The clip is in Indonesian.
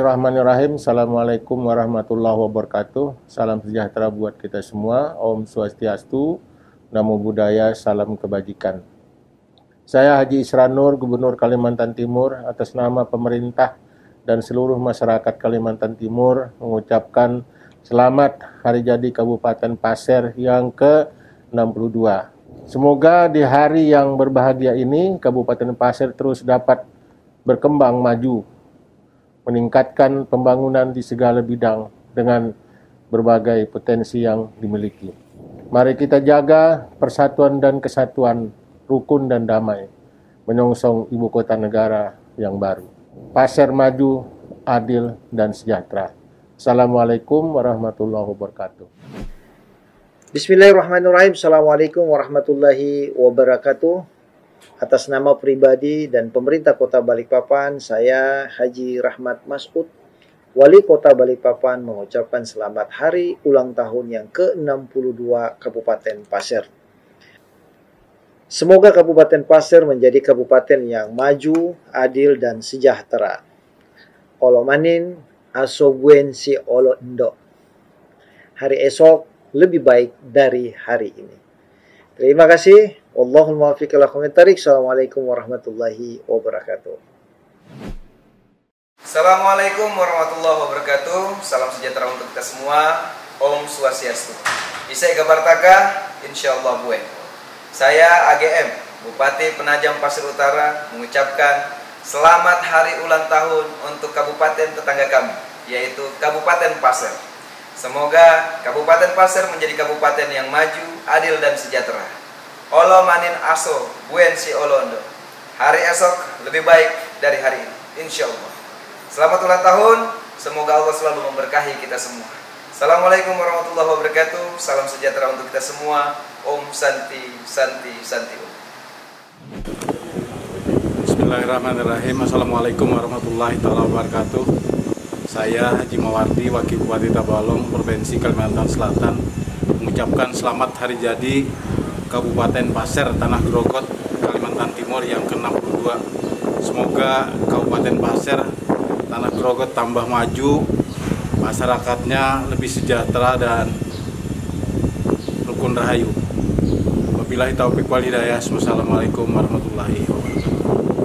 Bismillahirrahmanirrahim. Assalamualaikum warahmatullahi wabarakatuh. Salam sejahtera buat kita semua. Om Swastiastu, Namo Buddhaya, salam kebajikan. Saya Haji Isran Nur, Gubernur Kalimantan Timur, atas nama pemerintah dan seluruh masyarakat Kalimantan Timur mengucapkan selamat Hari Jadi Kabupaten Pasir yang ke-62. Semoga di hari yang berbahagia ini, Kabupaten Pasir terus dapat berkembang maju, meningkatkan pembangunan di segala bidang dengan berbagai potensi yang dimiliki. Mari kita jaga persatuan dan kesatuan, rukun dan damai, menyongsong ibu kota negara yang baru. Pasir maju, adil, dan sejahtera. Assalamualaikum warahmatullahi wabarakatuh. Bismillahirrahmanirrahim. Assalamualaikum warahmatullahi wabarakatuh. Atas nama pribadi dan pemerintah Kota Balikpapan, saya Haji Rahmat Masud, Wali Kota Balikpapan, mengucapkan selamat hari ulang tahun yang ke-62 Kabupaten Pasir. Semoga Kabupaten Pasir menjadi kabupaten yang maju, adil, dan sejahtera. Olo manin, aso buen si olo endo. Hari esok lebih baik dari hari ini. Terima kasih. Wallahul muwaffiq ila aqwamit thariq. Assalamualaikum warahmatullahi wabarakatuh. Assalamualaikum warahmatullahi wabarakatuh. Salam sejahtera untuk kita semua. Om Swastiastu. Isai Gabartaka, insyaallah buen. Saya AGM, Bupati Penajam Pasir Utara, mengucapkan selamat hari ulang tahun untuk kabupaten tetangga kami, yaitu Kabupaten Pasir. Semoga Kabupaten Pasir menjadi kabupaten yang maju, adil, dan sejahtera. Olo manin aso, buen si olondo. Hari esok lebih baik dari hari ini, insya Allah. Selamat ulang tahun, semoga Allah selalu memberkahi kita semua. Assalamualaikum warahmatullahi wabarakatuh. Salam sejahtera untuk kita semua. Om Santi, Santi, Santi Om. Bismillahirrahmanirrahim. Assalamualaikum warahmatullahi wabarakatuh. Saya Haji Mawardi, Wakil Bupati Tabalong, Provinsi Kalimantan Selatan, mengucapkan selamat hari jadi Kabupaten Pasir, Tanah Grogot, Kalimantan Timur yang ke-62. Semoga Kabupaten Pasir, Tanah Grogot tambah maju, masyarakatnya lebih sejahtera dan rukun rahayu. Wabillahi taufiq wal hidayah. Wassalamualaikum warahmatullahi wabarakatuh.